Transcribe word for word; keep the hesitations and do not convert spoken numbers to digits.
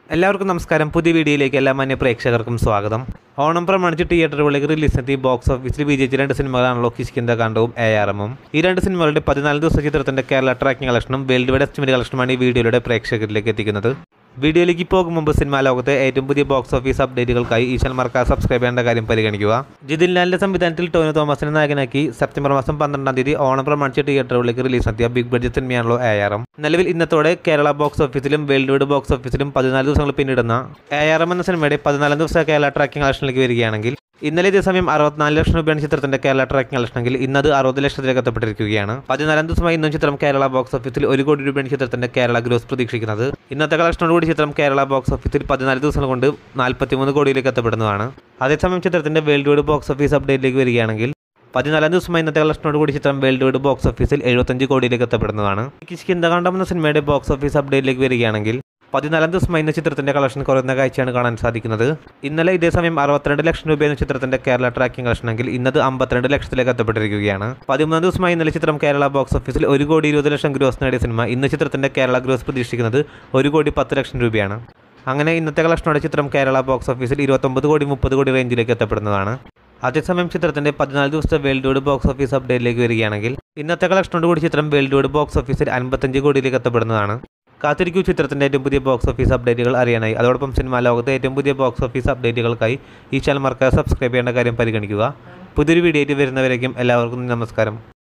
എല്ലാവർക്കും നമസ്കാരം. പുതിയ വീഡിയോയിലേക്ക് എല്ലാ മാന്യ പ്രേക്ഷകർക്കും സ്വാഗതം. ഓണം പ്രമാണിച്ച് തിയേറ്ററുകളിലേക്ക് റിലീസിനെത്തി ബോക്സ് ഓഫീസിൽ വിജയിച്ച രണ്ട് സിനിമകളാണല്ലോ കിഷ്കിന്ദ കാണ്ഡവും എ ആർ എമ്മും. ഈ രണ്ട് സിനിമകളുടെ പതിനാല് ദിവസ ചിത്രത്തിന്റെ കേരള ട്രാക്കിംഗ് കളക്ഷനും വേൾഡ് വൈഡ് എസ്റ്റിമേറ്റ് കളക്ഷനുമാണ് ഈ വീഡിയോയിലൂടെ പ്രേക്ഷകരിലേക്ക് എത്തിക്കുന്നത്. വീഡിയോയിലേക്ക് പോകും മുമ്പ് സിനിമാ ലോകത്തെ ഏറ്റവും പുതിയ ബോക്സ് ഓഫീസ് അപ്ഡേറ്റുകൾക്കായി ഈ ചാനൽ മറക്കാതെ സബ്സ്ക്രൈബ് ചെയ്യേണ്ട കാര്യം പരിഗണിക്കുക. ജിതിൻ ലാലിന്റെ സംവിധാനത്തിൽ ടോവിനോ തോമസിനെ നായകനാക്കി സെപ്റ്റംബർ മാസം പന്ത്രണ്ടാം തീയതി ഓണം പ്രമാണിച്ച് തിയേറ്ററുകളിലേക്ക് റിലീസ് നടത്തിയ ബിഗ് ബഡ്ജറ്റ് സിനിമയാണല്ലോ എ ആർ എം. നിലവിൽ ഇന്നത്തോടെ കേരള ബോക്സ് ഓഫീസിലും വേൾഡ് വൈഡ് ബോക്സ് ഓഫീസിലും പതിനാല് ദിവസങ്ങൾ പിന്നിടുന്ന എ ആർ എം എന്ന സിനിമയുടെ പതിനാലാം ദിവസം കേരള ട്രാക്കിംഗ് കളക്ഷനിലേക്ക് വരികയാണെങ്കിൽ ഇന്നലെ ഇതേ സമയം അറുപത്തിനാല് ലക്ഷം രൂപയാണ് ചിത്രത്തിന്റെ കേരള ട്രാക്കിംഗ് കളക്ഷനെങ്കിൽ ഇന്നത് അറുപത് ലക്ഷത്തിലേക്ക് എത്തപ്പെട്ടിരിക്കുകയാണ്. പതിനാലാം ദിവസമായി ഇന്നും ചിത്രം കേരള ബോക്സ് ഓഫീസിൽ ഒരു കോടി രൂപയാണ് ചിത്രത്തിന്റെ കേരള ഗ്രോസ് പ്രതീക്ഷിക്കുന്നത്. ഇന്നത്തെ കളക്ഷനോടുകൂടി ചിത്രം കേരള ബോക്സ് ഓഫീസിൽ പതിനാല് ദിവസങ്ങൾ കൊണ്ട് നാൽപ്പത്തിമൂന്ന് കോടിയിലേക്ക് എത്തപ്പെടുന്നതാണ്. അതേസമയം ചിത്രത്തിന്റെ വേൾഡ് വൈഡ് ബോക്സ് ഓഫീസ് അപ്ഡേറ്റിലേക്ക് വരികയാണെങ്കിൽ പതിനാലാം ദിവസമായി ഇന്നത്തെ കളക്ഷനോടുകൂടി ചിത്രം വേൾഡ് വൈഡ് ബോക്സ് ഓഫീസിൽ എഴുപത്തഞ്ച് കോടിയിലേക്ക് എത്തപ്പെടുന്നതാണ്. കിഷ്കിന്ദ കാണ്ഡം എന്ന സിനിമയുടെ ബോക്സ് ഓഫീസ് അപ്ഡേറ്റിലേക്ക് വരികയാണെങ്കിൽ പതിനാലാം ദിവസമായി ഇന്ന് ചിത്രത്തിന്റെ കളക്ഷൻ കുറയുന്ന കാഴ്ചയാണ് കാണാൻ സാധിക്കുന്നത്. ഇന്നലെ ഇതേ സമയം അറുപത്തിരണ്ട് ലക്ഷം രൂപയെന്ന ചിത്രത്തിന്റെ കേരള ട്രാക്കിംഗ് കളക്ഷനെങ്കിൽ ഇന്നത് അമ്പത്തിരണ്ട് ലക്ഷത്തിലേക്ക് എത്തപ്പെട്ടിരിക്കുകയാണ്. പതിമൂന്നാം ദിവസമായി ഇന്നലെ ചിത്രം കേരള ബോക്സ് ഓഫീസിൽ ഒരു കോടി ഇരുപത് ലക്ഷം ഗ്രോസ് നേടിയ സിനിമ ഇന്ന് ചിത്രത്തിന്റെ കേരള ഗ്രോസ് പ്രതീക്ഷിക്കുന്നത് ഒരു കോടി പത്ത് ലക്ഷം രൂപയാണ്. അങ്ങനെ ഇന്നത്തെ കളക്ഷനോടെ ചിത്രം കേരള ബോക്സ് ഓഫീസിൽ ഇരുപത്തൊമ്പത് കോടി മുപ്പത് കോടി റേഞ്ചിലേക്ക് എത്തപ്പെടുന്നതാണ്. അതേസമയം ചിത്രത്തിന്റെ പതിനാല് ദിവസത്തെ വേൾഡ് വൈഡ് ബോക്സ് ഓഫീസ് അപ്ഡേറ്റിലേക്ക് വരികയാണെങ്കിൽ ഇന്നത്തെ കളക്ഷനോടുകൂടി ചിത്രം വേൾഡ് വൈഡ് ബോക്സ് ഓഫീസിൽ അൻപത്തഞ്ച് കോടിയിലേക്ക് എത്തപ്പെടുന്നതാണ്. കാത്തിരിക്കൂ ചിത്രത്തിന്റെ ഏറ്റവും പുതിയ ബോക്സ് ഓഫീസ് അപ്ഡേറ്റുകൾ അറിയാനായി. അതോടൊപ്പം സിനിമാ ലോകത്തെ ഏറ്റവും പുതിയ ബോക്സ് ഓഫീസ് അപ്ഡേറ്റുകൾക്കായി ഈ ചാനൽ മറക്കാതെ സബ്സ്ക്രൈബ് ചെയ്യേണ്ട കാര്യം പരിഗണിക്കുക. പുതിയൊരു വീഡിയോ ആയിട്ട് വരുന്നവരേക്കും എല്ലാവർക്കും നമസ്കാരം.